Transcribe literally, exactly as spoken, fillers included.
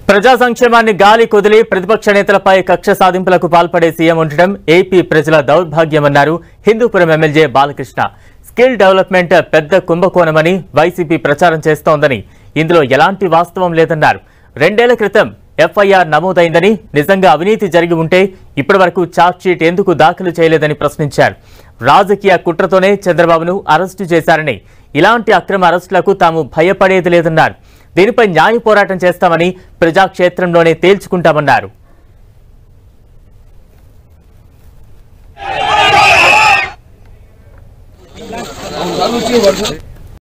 ప్రజా సంక్షేమాన్ని గాలి కుదిలి ప్రతిపక్ష నేతలపై కక్ష సాధింపులకు పాల్పడే సీఎం ఉండటం ఏపీ ప్రజల దౌర్భాగ్యమన్నారు Hindupur MLA Balakrishna. Skill development పెద్ద కుంభకోణమని వైసీపీ ప్రచారం చేస్తోందని, ఇందులో ఎలాంటి వాస్తవం లేదన్నారు. రెండేళ్ల క్రితం ఎఫ్ఐఆర్ నమోదైందని, నిజంగా అవినీతి జరిగి ఉంటే ఇప్పటివరకు ఛార్జ్షీట్ ఎందుకు దాఖలు చేయలేదని ప్రశ్నించారు. రాజకీయ కుట్రతోనే చంద్రబాబును అరెస్టు చేశారని, ఇలాంటి అక్రమ అరెస్టులకు తాము భయపడేది లేదన్నారు. దీనిపై న్యాయ పోరాటం చేస్తామని, ప్రజాక్షేత్రంలోనే తేల్చుకుంటామన్నారు. Vamos a